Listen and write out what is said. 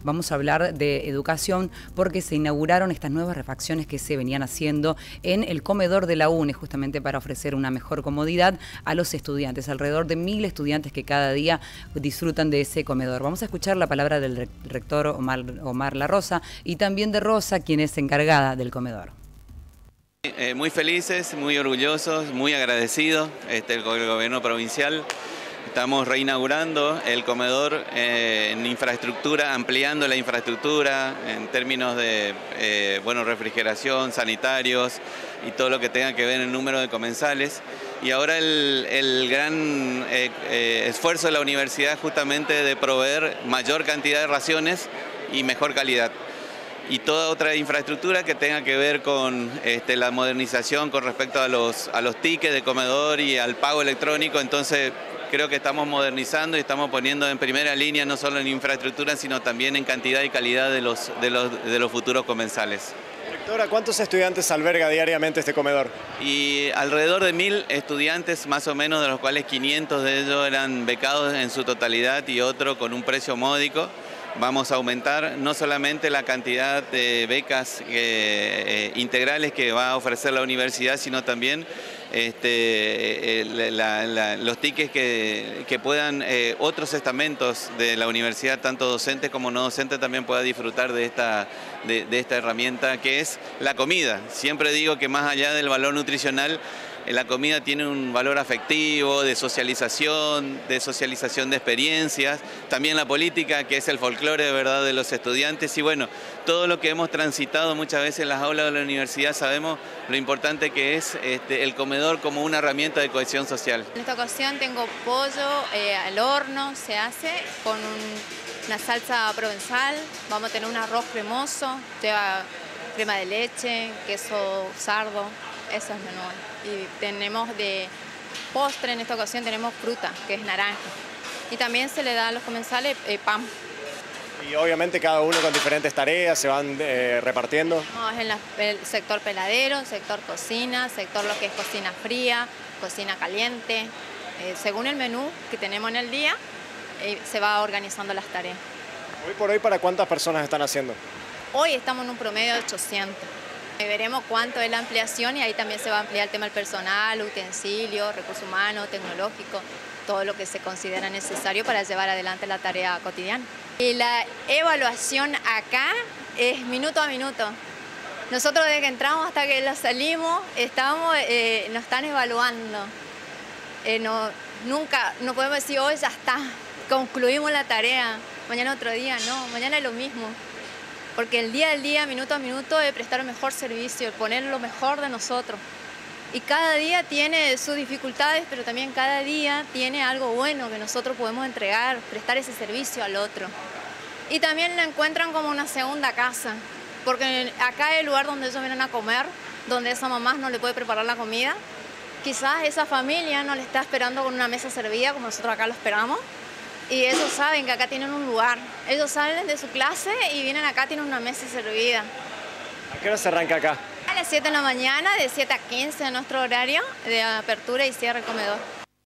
vamos a hablar de educación porque se inauguraron estas nuevas refacciones que se venían haciendo en el comedor de la UNE, justamente para ofrecer una mejor comodidad a los estudiantes, alrededor de 1000 estudiantes que cada día disfrutan de ese comedor. Vamos a escuchar la palabra del rector Omar La Rosa y también de Rosa, quien es encargada del comedor. Muy felices, muy orgullosos, muy agradecidos el gobierno provincial. Estamos reinaugurando el comedor en infraestructura, ampliando la infraestructura en términos de refrigeración, sanitarios y todo lo que tenga que ver en el número de comensales. Y ahora el gran esfuerzo de la universidad justamente de proveer mayor cantidad de raciones y mejor calidad. Y toda otra infraestructura que tenga que ver con la modernización con respecto a los tickets de comedor y al pago electrónico. Entonces creo que estamos modernizando y estamos poniendo en primera línea no solo en infraestructura, sino también en cantidad y calidad de los futuros comensales. Rectora, ¿cuántos estudiantes alberga diariamente este comedor? Y alrededor de 1000 estudiantes, más o menos, de los cuales 500 de ellos eran becados en su totalidad y otro con un precio módico. Vamos a aumentar no solamente la cantidad de becas integrales que va a ofrecer la universidad, sino también los tickets que puedan otros estamentos de la universidad, tanto docentes como no docentes, también puedan disfrutar de esta herramienta que es la comida. Siempre digo que más allá del valor nutricional, la comida tiene un valor afectivo, de socialización de experiencias, también la política, que es el folclore de verdad de los estudiantes, y bueno, todo lo que hemos transitado muchas veces en las aulas de la universidad, sabemos lo importante que es el comedor como una herramienta de cohesión social. En esta ocasión tengo pollo al horno, se hace con una salsa provenzal, vamos a tener un arroz cremoso, lleva crema de leche, queso sardo, eso es menú. Y tenemos de postre, en esta ocasión tenemos fruta, que es naranja. Y también se le da a los comensales pan. Y obviamente cada uno con diferentes tareas, se van repartiendo. En el sector peladero, sector cocina, sector lo que es cocina fría, cocina caliente. Según el menú que tenemos en el día, se va organizando las tareas. Hoy por hoy, ¿para cuántas personas están haciendo? Hoy estamos en un promedio de 800. Veremos cuánto es la ampliación y ahí también se va a ampliar el tema del personal, utensilios, recursos humanos, tecnológicos, todo lo que se considera necesario para llevar adelante la tarea cotidiana. Y la evaluación acá es minuto a minuto. Nosotros desde que entramos hasta que salimos, nos están evaluando. Nunca nos podemos decir, hoy ya está, concluimos la tarea, mañana otro día, no, mañana es lo mismo. Porque el día al día, minuto a minuto, es prestar el mejor servicio, poner lo mejor de nosotros. Y cada día tiene sus dificultades, pero también cada día tiene algo bueno que nosotros podemos entregar, prestar ese servicio al otro. Y también la encuentran como una segunda casa, porque acá es el lugar donde ellos vienen a comer, donde esa mamá no le puede preparar la comida. Quizás esa familia no le está esperando con una mesa servida, como nosotros acá lo esperamos. Y ellos saben que acá tienen un lugar. Ellos salen de su clase y vienen acá, tienen una mesa servida. ¿A qué hora se arranca acá? A las 7 de la mañana, de 7 a 15 nuestro horario de apertura y cierre del comedor.